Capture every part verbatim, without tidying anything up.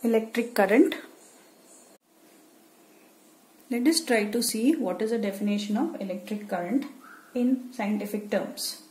electric current. Let us try to see what is the definition of electric current in scientific terms.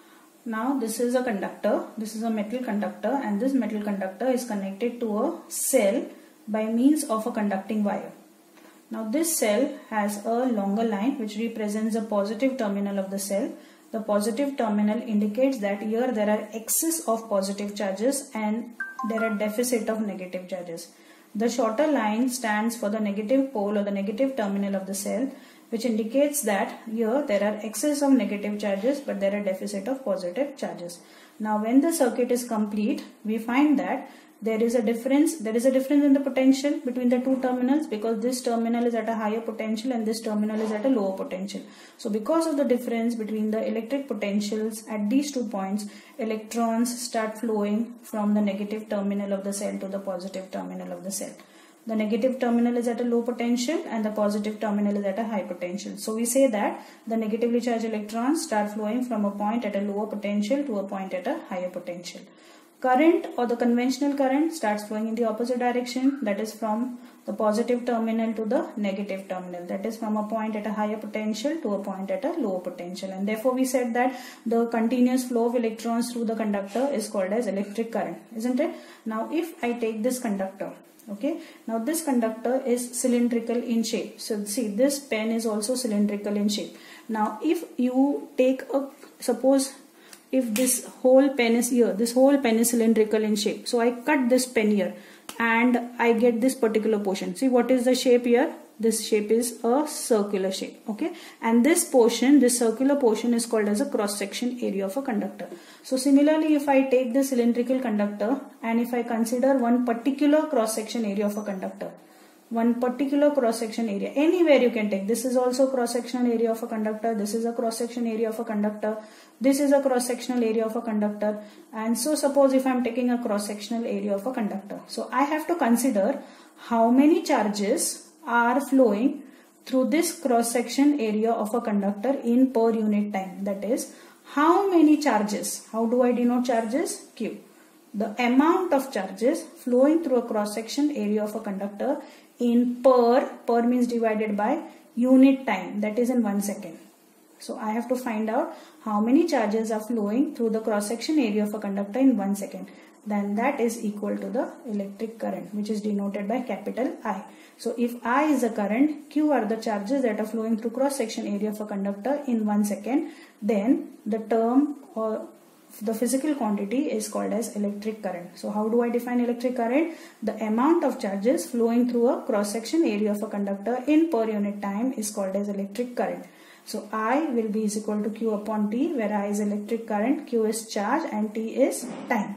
Now this is a conductor, this is a metal conductor, and this metal conductor is connected to a cell by means of a conducting wire. Now this cell has a longer line which represents the positive terminal of the cell. The positive terminal indicates that here there are excess of positive charges and there are deficit of negative charges. The shorter line stands for the negative pole or the negative terminal of the cell, which indicates that here there are excess of negative charges but there are deficit of positive charges. Now when the circuit is complete, we find that there is a difference there is a difference in the potential between the two terminals, because this terminal is at a higher potential and this terminal is at a lower potential. So because of the difference between the electric potentials at these two points, electrons start flowing from the negative terminal of the cell to the positive terminal of the cell. The negative terminal is at a low potential and the positive terminal is at a high potential. So we say that the negatively charged electrons start flowing from a point at a lower potential to a point at a higher potential. Current or the conventional current starts flowing in the opposite direction, that is from the positive terminal to the negative terminal, that is from a point at a higher potential to a point at a lower potential, and therefore we said that the continuous flow of electrons through the conductor is called as electric current, isn't it? Now if I take this conductor, okay, now this conductor is cylindrical in shape. So see, this pen is also cylindrical in shape. Now if you take a, suppose if this whole pen is here, this whole pen is cylindrical in shape. So I cut this pen here and I get this particular portion. See what is the shape here? This shape is a circular shape, okay? And this portion, this circular portion is called as a cross-section area of a conductor. So similarly, if I take the cylindrical conductor and if I consider one particular cross-section area of a conductor, one particular cross-section area, anywhere you can take. This is also cross-sectional area of a conductor. This is a cross-section area of a conductor. This is a cross-sectional area of a conductor. And so suppose if I am taking a cross-sectional area of a conductor. So I have to consider how many charges are flowing through this cross-section area of a conductor in per unit time. That is, how many charges, how do I denote charges? Q. The amount of charges flowing through a cross-section area of a conductor in per, per means divided by unit time, that is in one second. So I have to find out how many charges are flowing through the cross-section area of a conductor in one second. Then that is equal to the electric current, which is denoted by capital I. So if I is the current, Q are the charges that are flowing through cross-section area of a conductor in one second, then the term or the physical quantity is called as electric current. So how do I define electric current? The amount of charges flowing through a cross-section area of a conductor in per unit time is called as electric current. So I will be is equal to Q upon T, where I is electric current, Q is charge and T is time.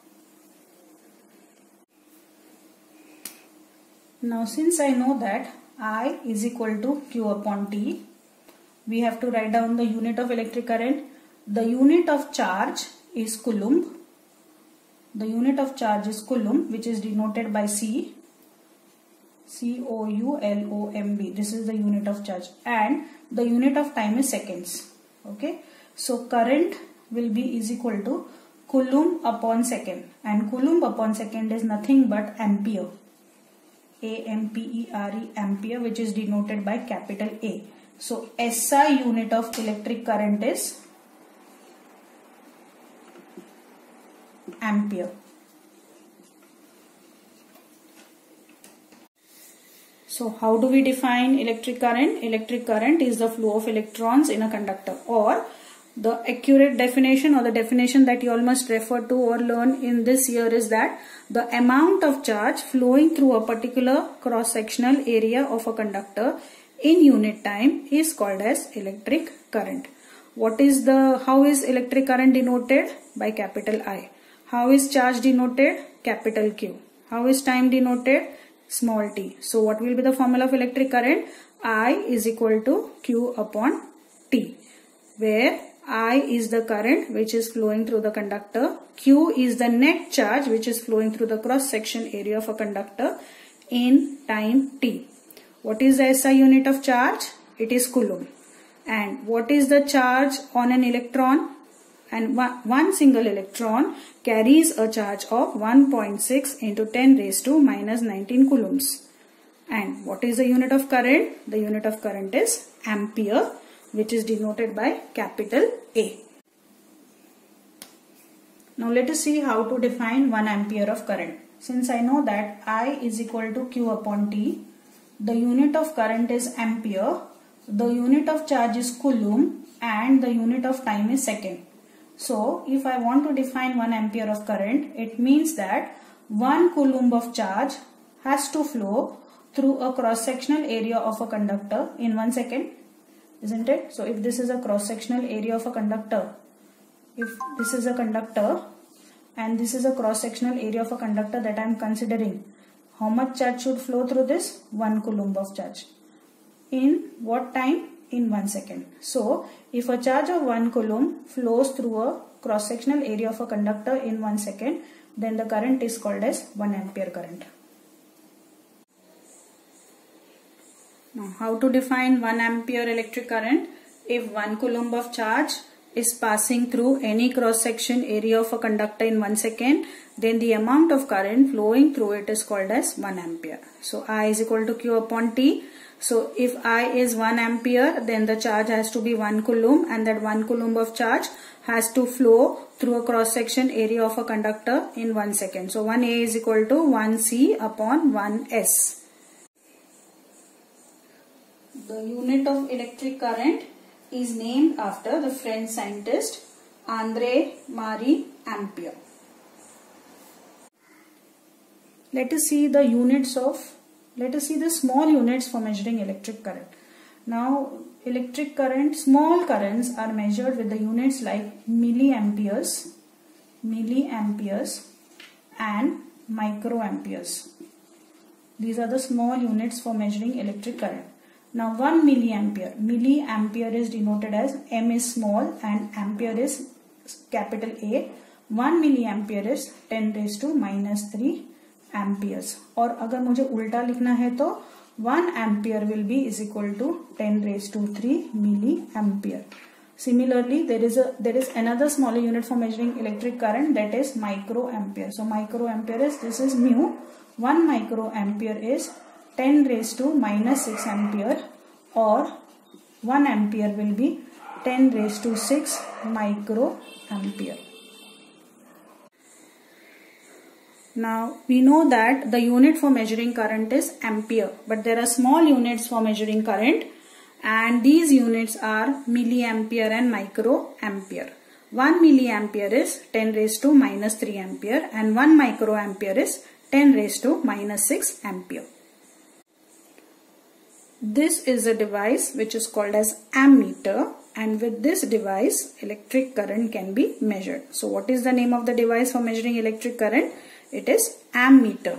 Now since I know that I is equal to Q upon T, we have to write down the unit of electric current. The unit of charge is coulomb. The unit of charge is coulomb, which is denoted by C. C O U L O M B. This is the unit of charge. And the unit of time is seconds. Okay. So current will be is equal to coulomb upon second. And coulomb upon second is nothing but ampere. A M P E R E, ampere, which is denoted by capital A. So S I unit of electric current is ampere. So how do we define electric current? Electric current is the flow of electrons in a conductor, or the accurate definition or the definition that you all must refer to or learn in this year is that the amount of charge flowing through a particular cross-sectional area of a conductor in unit time is called as electric current. What is the, how is electric current denoted? By capital I. How is charge denoted? Capital Q. How is time denoted? Small t. So what will be the formula of electric current? I is equal to Q upon T, where I is the current which is flowing through the conductor. Q is the net charge which is flowing through the cross section area of a conductor in time t. What is the S I unit of charge? It is coulomb. And what is the charge on an electron? and one single electron carries a charge of one point six into ten raised to minus nineteen coulombs. And what is the unit of current? The unit of current is ampere, which is denoted by capital A. Now let us see how to define one ampere of current. Since I know that I is equal to Q upon T, the unit of current is ampere, the unit of charge is coulomb, and the unit of time is second. So if I want to define one ampere of current, it means that one coulomb of charge has to flow through a cross-sectional area of a conductor in one second, isn't it? So if this is a cross-sectional area of a conductor, if this is a conductor and this is a cross-sectional area of a conductor that I am considering, how much charge should flow through this? One coulomb of charge. In what time? In one second. So if a charge of one coulomb flows through a cross-sectional area of a conductor in one second, then the current is called as one ampere current. Now how to define one ampere electric current? If one coulomb of charge is passing through any cross-section area of a conductor in one second, then the amount of current flowing through it is called as one ampere. So I is equal to Q upon T. So if I is one ampere, then the charge has to be one coulomb, and that one coulomb of charge has to flow through a cross-section area of a conductor in one second. So one A is equal to one C upon one S. The unit of electric current is named after the French scientist André-Marie Ampere. Let us see the units of, let us see the small units for measuring electric current. Now electric current, small currents are measured with the units like milliamperes, milliamperes and microamperes. These are the small units for measuring electric current. Now one milliampere, milliampere is denoted as M is small and ampere is capital A. one milliampere is ten raised to minus three amperes. और अगर मुझे उल्टा लिखना है तो one ampere will be is equal to ten raised to three milliampere. Similarly, there is a there is another smaller unit for measuring electric current, that is microampere. So microampere is, this is mu. one microampere is ten raised to minus six ampere, or one ampere will be ten raised to six microampere. Now we know that the unit for measuring current is ampere, but there are small units for measuring current, and these units are milliampere and microampere. one milliampere is ten raised to minus three ampere and one microampere is ten raised to minus six ampere. This is a device which is called as ammeter, and with this device electric current can be measured. So what is the name of the device for measuring electric current? It is ammeter.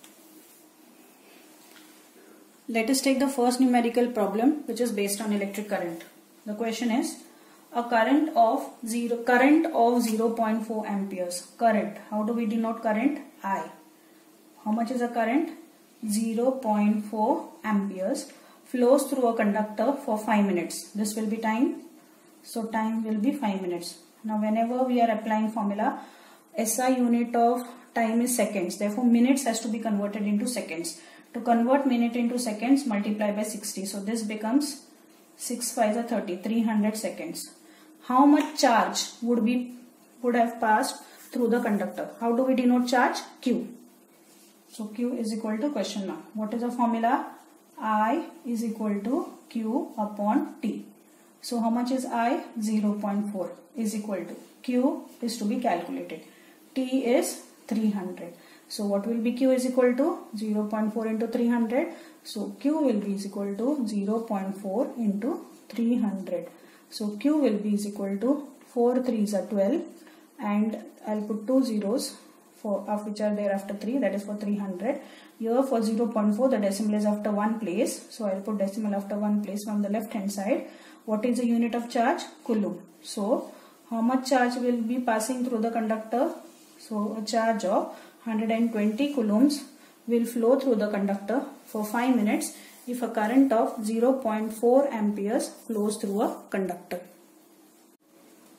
Let us take the first numerical problem, which is based on electric current. The question is a current of zero current of zero point four amperes. Current. How do we denote current? I. How much is a current? zero point four amperes flows through a conductor for five minutes. This will be time. So time will be five minutes. Now whenever we are applying formula, S I unit of time is seconds. Therefore minutes has to be converted into seconds. To convert minute into seconds, multiply by sixty. So this becomes six fives are thirty, three hundred seconds. How much charge would be would have passed through the conductor? How do we denote charge? Q. So Q is equal to question mark. What is the formula? I is equal to Q upon T. So how much is I? zero point four is equal to Q is to be calculated. T is three hundred. So what will be Q is equal to? zero point four into three hundred. So Q will be is equal to zero point four into three hundred. So Q will be is equal to four threes are twelve, and I'll put two zeros for of which are there after three, that is for three hundred. Here for zero point four the decimal is after one place, so I'll put decimal after one place from the left hand side. What is the unit of charge? Coulomb. So how much charge will be passing through the conductor? So a charge of one hundred twenty coulombs will flow through the conductor for five minutes if a current of zero point four amperes flows through a conductor.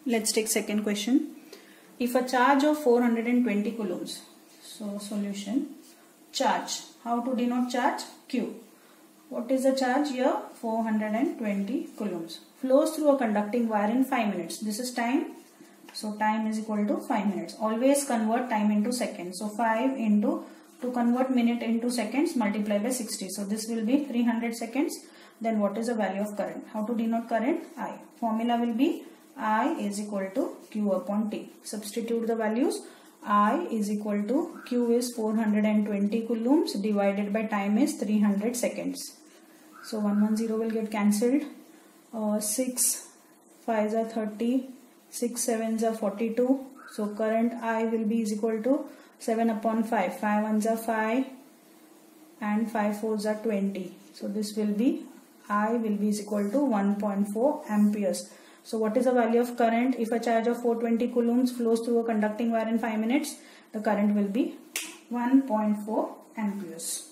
Let's take second question. If a charge of four hundred twenty coulombs, so solution, charge, how to denote charge? Q. What is the charge here? four hundred twenty coulombs. Flows through a conducting wire in five minutes. This is time. So time is equal to five minutes. Always convert time into seconds. So five into, to convert minute into seconds, multiply by sixty. So this will be three hundred seconds. Then what is the value of current? How to denote current? I. Formula will be I is equal to Q upon T. Substitute the values. I is equal to Q is four hundred twenty coulombs divided by time is three hundred seconds. So one hundred ten will get cancelled. Uh, six fives are thirty. six sevens are forty-two. So current I will be is equal to seven upon five. five ones are five and five fours are twenty. So this will be I will be is equal to one point four amperes. So what is the value of current? If a charge of four hundred twenty coulombs flows through a conducting wire in five minutes, the current will be one point four amperes.